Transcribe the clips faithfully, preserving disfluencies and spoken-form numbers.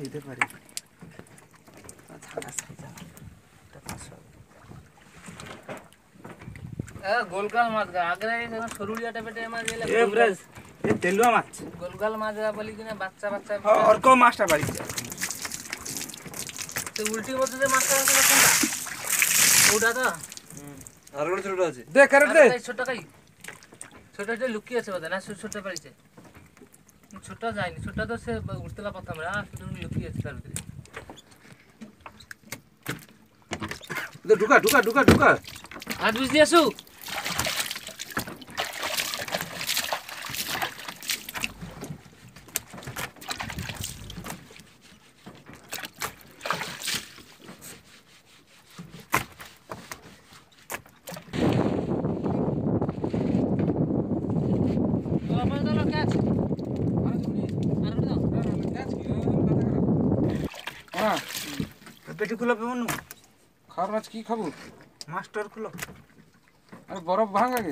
দিতে পারি গোলগাল মাছ আগে সরুলিয়াটা পেটে মাছ তেলুয়া মাছ গোলগাল মাছ বলি কিনা বাচ্চা বাচ্চা আর কো মাছটা বাড়িছে তো উল্টি মধ্যে যে মাছটা আছে কোনটা ওটা তো আর একটা ছোট আছে দে করে দে ছোট কাই ছোটটা লুকিয়ে আছে বাদা না ছোট পারিছে ছোট যায়নি ছোট তো সে উঠতেলা প্রথমে আর শুধু লুকিয়ে আছে তার ভিতরে দে ঢুকা ঢুকা ঢুকা ঢুকা হাত বুঝ দিয়েছু পেটি খুলো পেমনু খাওয়ার মাছ কি খাবো মাস্টার খুলো আরে বরফ ভাঙ আগে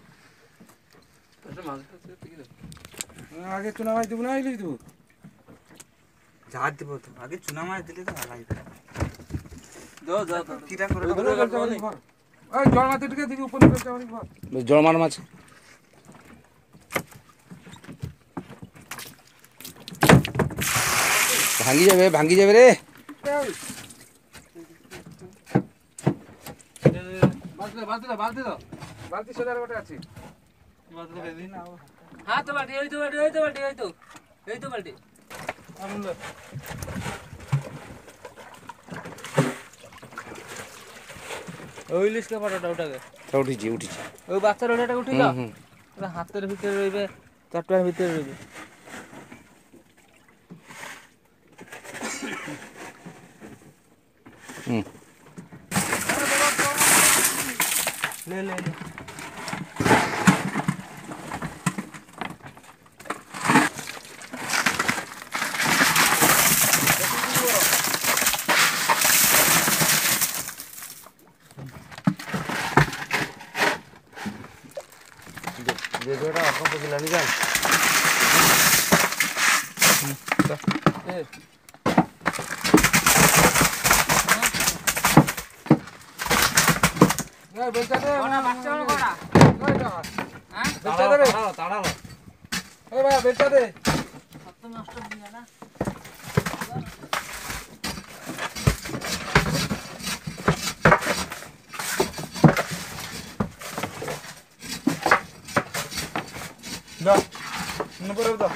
এটা মাছ আগে চুনা মাছ দেবো না আইলেই দেবো যা দিব তো আগে চুনা মাছ দিলে তো ভালো লাগবে দাও দাও কিরা করে ওই জল মাছ ঢুকে দিবি উপরে জল মার মাছ ভাঙ্গি যাবে ভাঙ্গি যাবে রে বালতি সোজার গোটে আছে হ্যাঁ তো বালতি ওই তো বালতি ওই তো বালতি ওই তো এই তো বালতি ওই লিস্টে পাটাটা ওটাকে উঠিছি উঠিছি ওই বাচ্চার ওটাটা উঠিল হাতের ভিতরে রইবে চারটার ভিতরে রইবে হুম ले ले ले दे बेटा आपको तो खिलानी जान ए এই বেচা দে কোনা বাচ্চা কোনা ওই যা হ্যাঁ বেচা দে তাড়াও তাড়াও ওই ভাই বেচা দে সত্য নষ্ট দিয়া না দা নম্বর দাও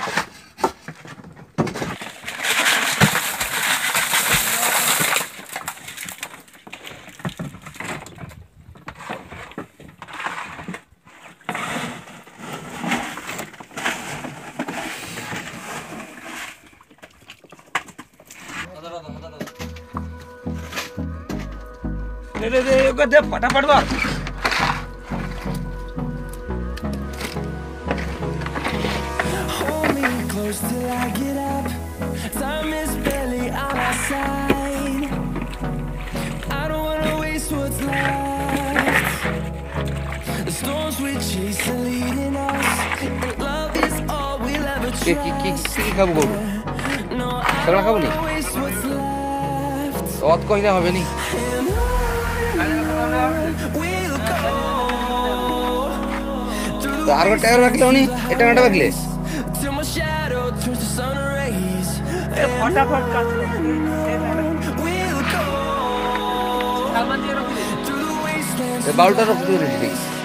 ले ले ले योगा दे फटाफट दो Hold me close till I get up. Time is barely on our side. I don't wanna waste what's left. The storms we chase are leading us, and love is all we'll ever কি কি কি trust. কি খাবো করবো No, I Sarah don't খাবো নি? wanna waste what's left. অত কইলে হবে নি And we'll go through the আর একটা টায়ার রাখলে উনি এটা নাটা রাখলে till my shadow turns to sun rays. फटाफट काट लो We'll go सामान দিয়ে রাখি through the wastelands. বাউলটা রক্ত রেডি